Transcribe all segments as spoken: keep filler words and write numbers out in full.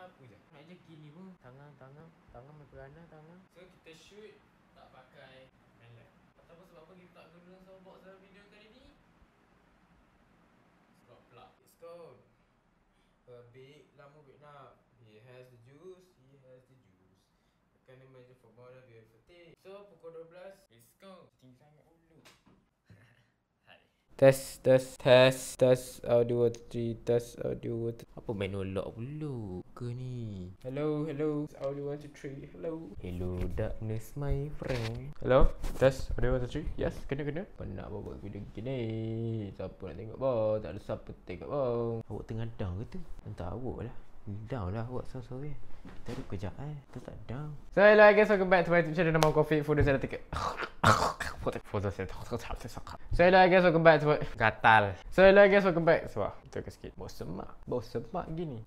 apa je. Nak je gini pun. Tangan, tangan, tangan main peranan, tangan. So kita shoot tak pakai main lab. Tak tahu sebab apa kita tak guna soundbox dalam video kali ni. Sebab plug. Let's go. A big lampu big now. He has the juice, he has the juice. I can't imagine for more of beautiful thing. So pukul dua belas. Let's go. Tinggi sangat dulu. Test, test, test, test, audio three, test, audio three. Apa main nolak pula ke ni? Hello, hello, audio one, two, three, hello. Hello, darkness my friend. Hello, test, audio one, two, three. Yes, kena, kena. Penat buat video gini. Siapa nak tengok bang? Tak ada siapa tengok bang. Awak tengah down ke tu? Entah awak lah. Down lah awak, so sorry. Kita duduk kejap eh. Kita tak down. So hello guys, welcome back to my YouTube channel. Nama aku Fik. Foto saya dah tiket. Foto saya tak tak. So hello guys, welcome back to my... Gatal. So hello guys, welcome back. Sebab kita ke sikit. Bau semak. Bau semak gini.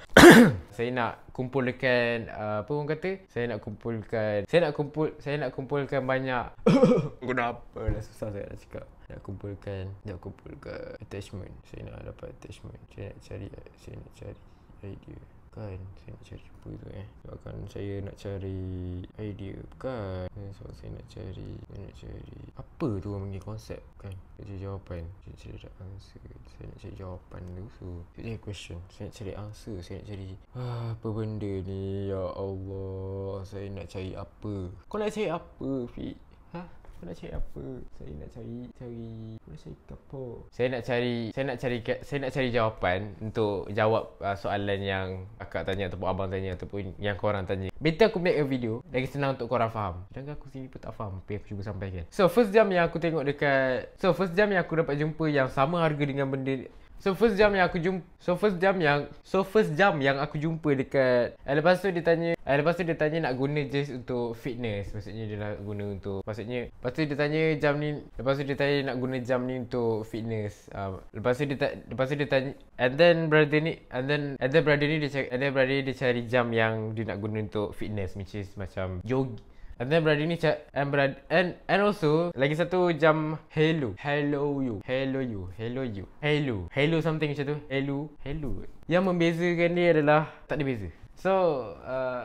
Saya nak kumpulkan uh, apa orang kata? Saya nak kumpulkan Saya nak kumpul Saya nak kumpulkan banyak. Guna apa dah susah saya nak cakap. Nak kumpulkan Nak kumpulkan attachment. Saya nak dapat attachment. Saya nak cari Saya nak cari idea. Kan saya nak cari apa tu eh. Sebabkan saya nak cari idea. Kan sebab saya nak cari Saya nak cari apa tu orang panggil konsep. Kan saya cari jawapan. Saya nak cari answer. Saya nak cari jawapan tu. So saya cari question. Saya nak cari answer. Saya nak cari ah, apa benda ni. Ya Allah. Saya nak cari apa. Kau nak cari apa Fik? Ha? Kau nak cari apa? Saya nak cari cari Kau nak cari apa? Saya nak cari Saya nak cari Saya nak cari jawapan untuk jawab uh, soalan yang akak tanya ataupun abang tanya ataupun yang korang tanya. Better aku make a video lagi senang untuk korang faham. Sedangkan aku sini pun tak faham apa yang aku cuba sampaikan. So first jam yang aku tengok dekat So first jam yang aku dapat jumpa yang sama harga dengan benda. So first jam yang aku jumpa So first jam yang So first jam yang aku jumpa dekat eh, Lepas tu dia tanya eh, Lepas tu dia tanya nak guna just untuk fitness. Maksudnya dia nak guna untuk Maksudnya Lepas tu dia tanya jam ni Lepas tu dia tanya nak guna jam ni untuk fitness. uh, Lepas tu dia ta- Lepas tu dia tanya And then brother ni And then And then brother ni dia cari And then brother ni dia cari jam yang dia nak guna untuk fitness, which is macam yogi. And then brother ni cak and brother and and also lagi satu jam hello. Hello you. Hello you. Hello you. Hello. Hello something macam tu. Hello. Hello. Yang membezakan dia adalah tak ada beza. So uh,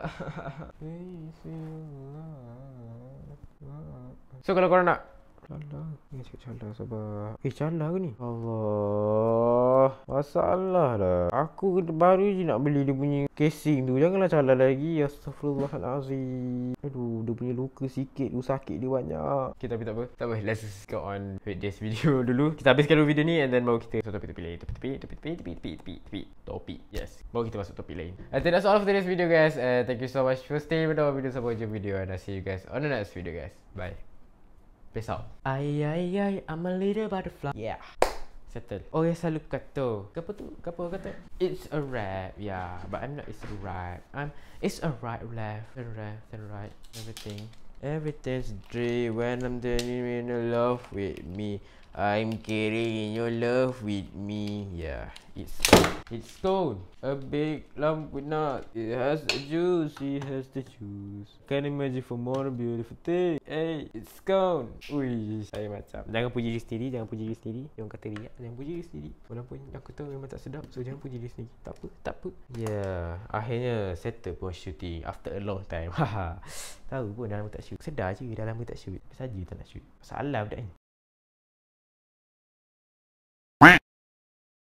So kalau korang nak Calah, ni cakap calah sabar. Eh calah ke ni? Allah, masalah lah. Aku baru je nak beli dia punya casing tu. Janganlah calah lagi. Astaghfirullahalazim. Aduh, dia punya luka sikit tu, sakit dia banyak. Okay, tapi tak apa. Tak apa, let's just go on with this video dulu. Kita habiskan dulu video ni and then baru kita so, topik-topik lain. Topik-topik, topik-topik, topik-topik, topik-topik, topik. Yes. Baru kita masuk topik lain. And that's all for today's video guys. Uh, thank you so much for staying with our video sampai je video and I'll see you guys on the next video guys. Bye. Peace out. Ay, ay, ay, I'm a little butterfly. Yeah. Settle. Oh, ya selalu kata. Apa tu? Apa kata? It's a rap. Yeah, but I'm not. It's a rap. I'm. It's a right, left, and left, and right. Everything. Everything's dream when I'm doing in love with me. I'm carrying your love with me. Yeah, it's it's cold. A big lump with nut. It has the juice. It has the juice. Can't imagine for more beautiful thing. Hey, it's gone. Ui, saya macam jangan puji diri sendiri, jangan puji diri sendiri. Jangan kata riak, jangan puji diri sendiri. Walaupun aku tahu memang tak sedap, so jangan puji diri sendiri. Tak apa, tak apa. Yeah, akhirnya settle for shooting after a long time. Haha. Tahu pun dah lama tak shoot. Sedar je dah lama tak shoot. Saja tak nak shoot. Salah budak ni.